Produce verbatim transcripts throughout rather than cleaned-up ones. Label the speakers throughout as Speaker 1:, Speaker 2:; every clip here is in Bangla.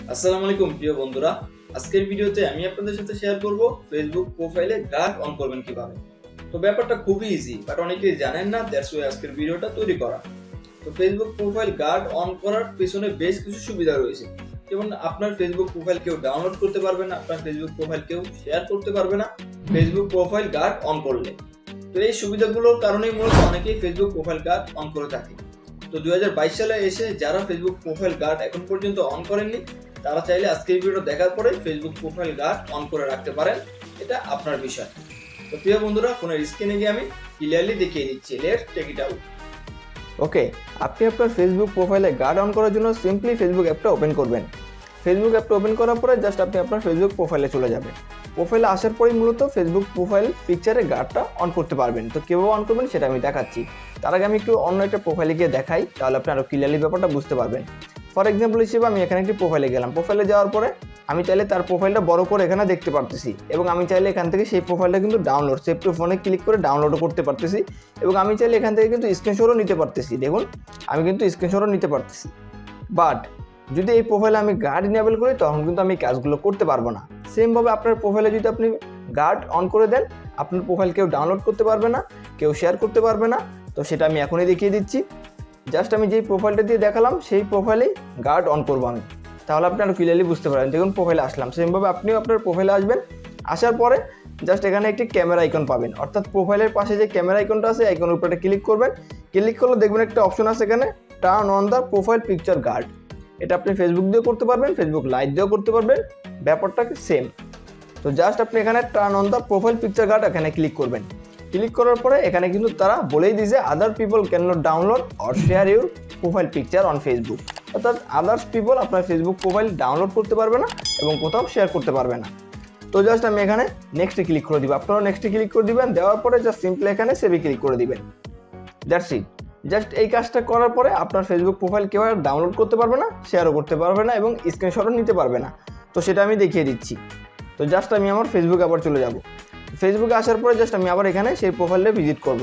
Speaker 1: আসসালামু আলাইকুম প্রিয় বন্ধুরা, আজকের ভিডিওতে আমি আপনাদের সাথে শেয়ার করব ফেসবুক প্রোফাইলে গার্ড অন করবেন কিভাবে। তো ব্যাপারটা খুবই ইজি, বাট অনেকেই জানেন না, দ্যাটস ওয়াই আজকের ভিডিওটা তৈরি করা। তো ফেসবুক প্রোফাইল গার্ড অন করার পেছনে বেশ কিছু সুবিধা রয়েছে। যেমন আপনার ফেসবুক প্রোফাইল কেউ ডাউনলোড করতে পারবে না, আপনার ফেসবুক প্রোফাইল কেউ শেয়ার করতে পারবে না ফেসবুক প্রোফাইল গার্ড অন করলে। তো এই সুবিধাগুলোর কারণেই মূলত অনেকেই ফেসবুক প্রোফাইল গার্ড অন করে থাকে। তো দুই হাজার বাইশ সালে এসে যারা ফেসবুক প্রোফাইল গার্ড এখন পর্যন্ত অন করেননি, তারা চাইলে আজকের ভিডিও দেখার পরে ফেসবুক প্রোফাইল গার্ড অন করে রাখতে পারেন, এটা আপনার বিষয়। তো প্রিয় বন্ধুরা, ফোনের স্ক্রিনে গিয়ে আমি ক্লিয়ারলি দেখিয়ে দিচ্ছি, let's take it out.
Speaker 2: Okay, আপনি আপনার ফেসবুক প্রোফাইলে গার্ড অন করার জন্য সিম্পলি ফেসবুক অ্যাপটা ওপেন করবেন। ফেসবুক অ্যাপটা ওপেন করার পরে জাস্ট আপনি আপনার ফেসবুক প্রোফাইলে চলে যাবেন। প্রোফাইলে আসার পরেই মূলত ফেসবুক প্রোফাইল পিকচারে গার্ডটা অন করতে পারবেন। তো কীভাবে অন করবেন সেটা আমি দেখাচ্ছি। তার আগে আমি একটু অন্য একটা প্রোফাইলে গিয়ে দেখাই, তাহলে আপনি আরও ক্লিয়ারলি ব্যাপারটা বুঝতে পারবেন। ফর এক্সাম্পল হিসেবে আমি এখানে একটি প্রোফাইলে গেলাম। প্রোফাইলে যাওয়ার পরে আমি চাইলে তার প্রোফাইলটা বড় করে এখানে দেখতে পারতেছি, এবং আমি চাইলে এখান থেকে সেই প্রোফাইলটা কিন্তু ডাউনলোড সেভ টু ফোনে ক্লিক করে ডাউনলোডও করতে পারতেছি, এবং আমি চাইলে এখান থেকে কিন্তু স্ক্রিনশটও নিতে পারতেছি। দেখুন, আমি কিন্তু স্ক্রিনশটও নিতে পারতেছি। বাট যদি এই প্রোফাইলে আমি গার্ড ইনেবল করি, তখন কিন্তু আমি কাজগুলো করতে পারবো না। সেমভাবে আপনার প্রোফাইলে যদি আপনি গার্ড অন করে দেন, আপনার প্রোফাইল কেউ ডাউনলোড করতে পারবে না, কেউ শেয়ার করতে পারবে না। তো সেটা আমি এখনই দেখিয়ে দিচ্ছি। জাস্ট আমি যেই প্রোফাইলটা দিয়ে দেখালাম সেই প্রোফাইলেই গার্ড অন করবো আমি, তাহলে আপনি আরও ক্লিয়ারলি বুঝতে পারবেন। দেখুন, প্রোফাইলে আসলাম। সেমভাবে আপনিও আপনার প্রোফাইলে আসবেন। আসার পরে জাস্ট এখানে একটি ক্যামেরা আইকন পাবেন, অর্থাৎ প্রোফাইলের পাশে যে ক্যামেরা আইকনটা আছে, আইকনের উপরে ক্লিক করবেন। ক্লিক করলে দেখবেন একটা অপশন আছে এখানে, turn on the profile picture guard. এটা আপনি ফেসবুক দিয়েও করতে পারবেন, ফেসবুক লাইভ দিয়েও করতে পারবেন, ব্যাপারটাকে সেম। তো জাস্ট আপনি এখানে turn on the profile picture guard এখানে ক্লিক করবেন। ক্লিক করার পরে এখানে কিন্তু তারা বলেই দিয়েছে other people can not download or share your profile picture on Facebook, অর্থাৎ আদার্স পিপল আপনার ফেসবুক প্রোফাইল ডাউনলোড করতে পারবে না এবং কোথাও শেয়ার করতে পারবে না। তো জাস্ট আমি এখানে নেক্সটে ক্লিক করে দিব, আপনারাও নেক্সটে ক্লিক করে দিবেন। দেওয়ার পরে জাস্ট সিম্পলি এখানে সেভে ক্লিক করে দিবেন। That's it. জাস্ট এই কাজটা করার পরে আপনার ফেসবুক প্রোফাইল কেউ আর ডাউনলোড করতে পারবে না, শেয়ারও করতে পারবে না, এবং স্ক্রিনশটও নিতে পারবে না। তো সেটা আমি দেখিয়ে দিচ্ছি। তো জাস্ট আমি আমার ফেসবুকে আবার চলে যাব। ফেসবুকে আসার পরে জাস্ট আমি আবার এখানে সেই প্রোফাইলে ভিজিট করব।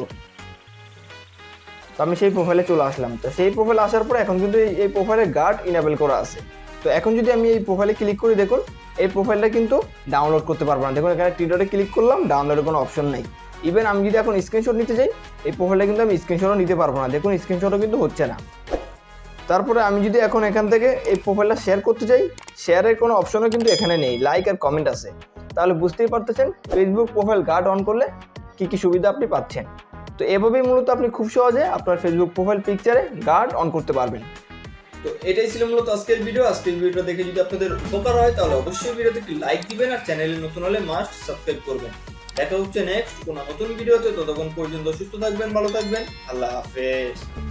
Speaker 2: তো আমি সেই প্রোফাইলে চলে আসলাম। তো সেই প্রোফাইলে আসার পরে এখন কিন্তু এই প্রোফাইলে গার্ড ইনেবল করা আছে। তো এখন যদি আমি এই প্রোফাইলে ক্লিক করি, দেখুন এই প্রোফাইলটা কিন্তু ডাউনলোড করতে পারবো না। দেখুন এখানে টিডরে ক্লিক করলাম, ডাউনলোডের কোনো অপশন নেই। ইভেন আমি যদি এখন স্ক্রিনশট নিতে চাই, এই প্রোফাইলটা কিন্তু আমি স্ক্রিনশটও নিতে পারবো না। দেখুন স্ক্রিনশটও কিন্তু হচ্ছে না। তারপরে আমি যদি এখন এখান থেকে এই প্রোফাইলটা শেয়ার করতে চাই, শেয়ারের কোনো অপশনও কিন্তু এখানে নেই, লাইক আর কমেন্ট আছে। তাহলে বুঝতেই পারতেছেন ফেসবুক প্রোফাইল গার্ড অন করলে কী কী সুবিধা আপনি পাচ্ছেন। তো এভাবেই মূলত আপনি খুব সহজে আপনার ফেসবুক প্রোফাইল পিকচারে গার্ড অন করতে পারবেন।
Speaker 1: তো এটাই ছিল মূলত আজকের ভিডিও। আজকের ভিডিওটা দেখে যদি আপনাদের উপকার হয়, তাহলে অবশ্যই ভিডিওতে একটি লাইক দিবেন, আর চ্যানেলে নতুন হলে মাস্ট সাবস্ক্রাইব করবেন। দেখা হচ্ছে নেক্সট কোনো নতুন ভিডিওতে। ততক্ষণ পর্যন্ত সুস্থ থাকবেন, ভালো থাকবেন, আল্লাহ হাফেজ।